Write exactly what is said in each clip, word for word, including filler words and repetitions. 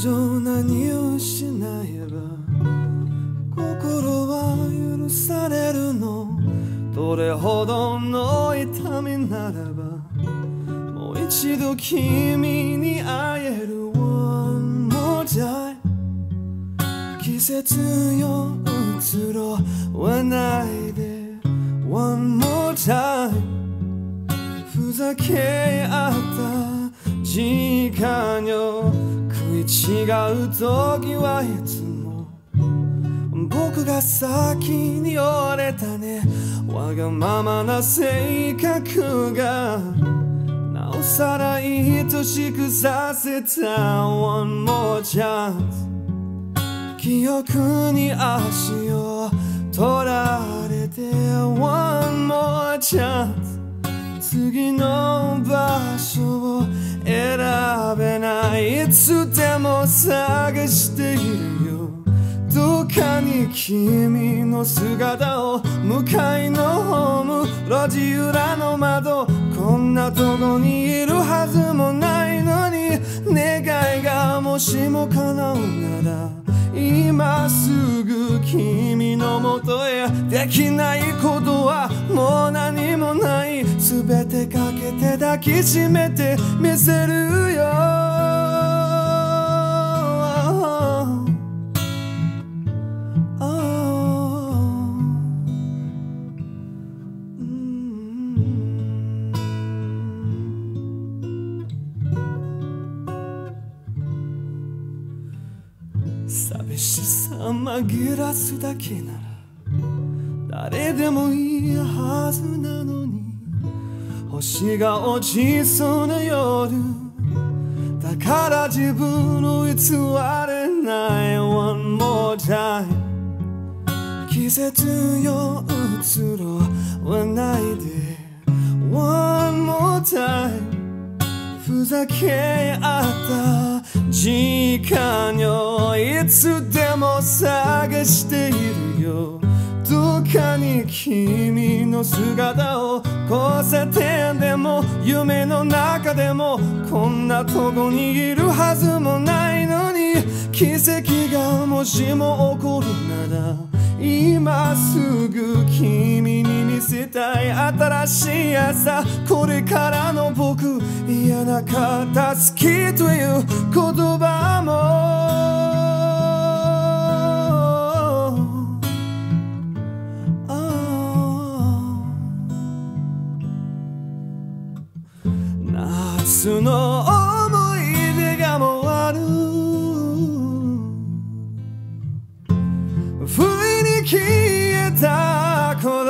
上何を失えば心は許されるの。どれほどの痛みならばもう一度君に会える。 One more time 季節よ移ろわないで One more time ふざけ合った時間よ。食い違う時はいつも僕が先に折れたね。わがままな性格がなおさら愛しくさせた One more chance 記憶に足を取られて One more chance 次の場所を選べない。いつでも探しているよ。どっかに君の姿を。向かいのホーム路地裏の窓。こんなとこにいるはずもないのに願いがもしも叶うなら今すぐ君のもとへ。できないことはもう何もない。全てかけて抱きしめてみせるよ。寂しさ紛らすだけなら誰でもいいはずなのに。星が落ちそうな夜だから自分を偽れない One more time 季節よ移ろわないで One more time ふざけ合った時間よ。いつでも探しているよ。どっかに君の姿を。交差点でも夢の中でもこんなとこにいるはずもないのに奇跡がもしも起こるなら今すぐ君に見せたい新しい朝。これからの僕嫌な片付きという言葉も夏の思い出が回る不意に消えた頃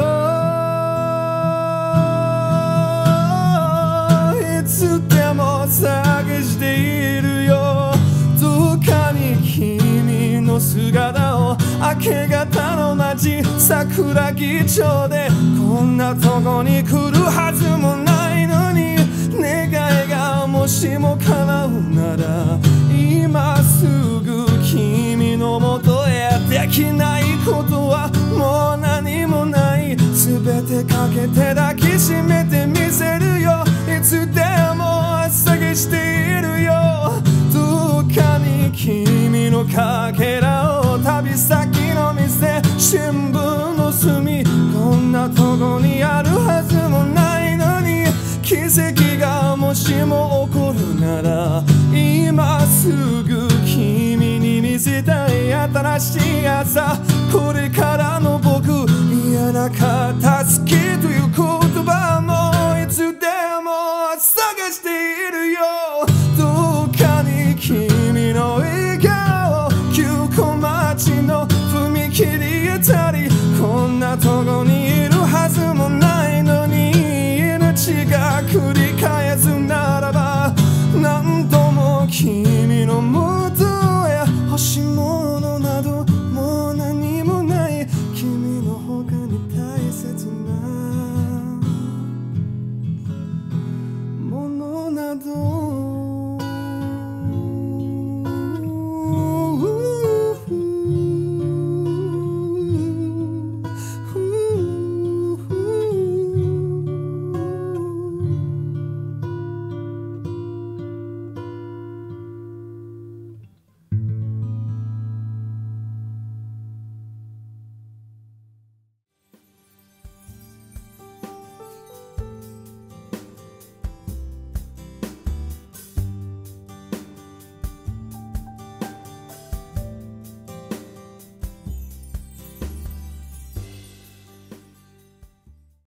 いつでも探しているよ。どっかに君の姿を。明け方の街桜木町でこんなとこに来るはずもないのに願いがもしも叶うなら今すぐ君のもとへ。できないことはもう何もない。全てかけて抱きしめてみせるよ。いつでも探しているよ。どっかに君のかけらを。旅先の店新聞の隅こんなとこにあるはずもないのに奇跡がもしも起こるなら今すぐ君に見せたい新しい朝。これからの僕嫌な片付きという声